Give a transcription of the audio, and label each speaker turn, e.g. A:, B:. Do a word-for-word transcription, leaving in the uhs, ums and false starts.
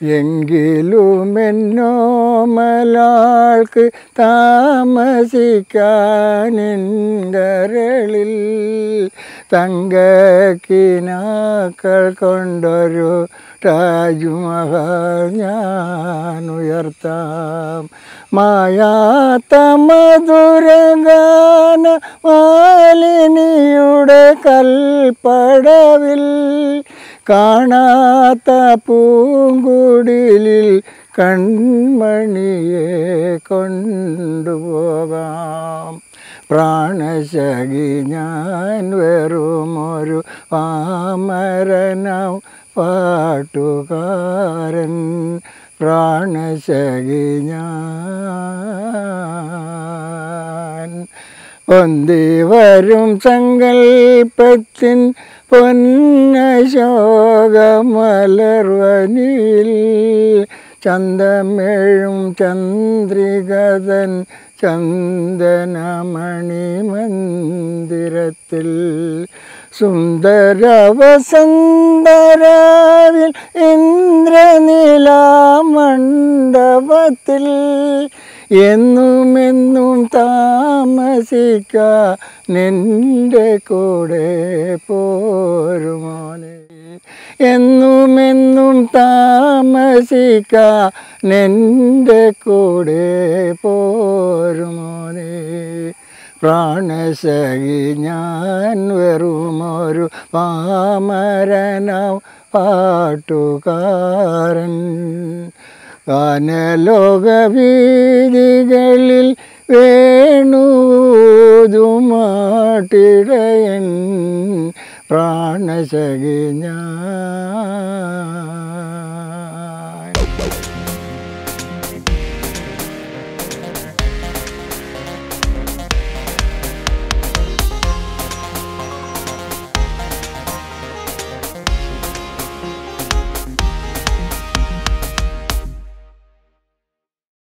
A: എങ്കിലുമെന്നോമലാൾക്ക് താമസിക്കാനിൻ്റരളിൽ തങ്കക്കിനാക്കൾ കൊണ്ടൊരു താജ്മഹൽ ഞാൻ ഉയർത്താം. മായാത്ത മധുരഗാന മാലിനിയുടെ കൽപ്പടവിൽ കാണാത്ത പൂങ്കുടിലിൽ കൺമണിയെ കൊണ്ടുപോകാം. പ്രാണശകി ഞാൻ വെറുമൊരു പാമരനാം പാട്ടുകാരൻ. പ്രാണശകി ഞാൻ പൊന്തി വരും സങ്കൽപ്പത്തിൻ പൊന്നശോകമലർവനിയിൽ ചന്തമേഴും ചന്ദ്രികതൻ ചന്ദനമണി മന്ദിരത്തിൽ സുന്ദരവസന്തരാവിൽ ഇന്ദ്രനീലാമണ്ഡപത്തിൽ എന്നുമെന്നും താമസിക്കാൻ നിൻ്റെ കൂടെ പോരുമോനെ. എന്നുമെന്നും താമസിക്കാൻ നിൻ്റെ കൂടെ പോരുമോനെ. പ്രാണശകി ഞാൻ വെറുമൊരു പാമരനാം പാട്ടുകാരൻ. ഗാനലോകവീഥികളിൽ വേണുതുമാട്ടിടയൻ. പ്രാണശകി ഞാൻ.